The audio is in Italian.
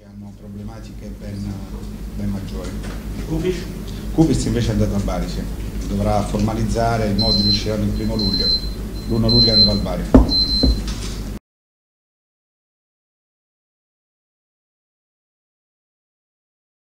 hanno problematiche ben maggiori. Kupic? Kupic invece è andato al Bari, sì. Dovrà formalizzare, i modi usciranno il 1° luglio. L'1 luglio andrà al Bari.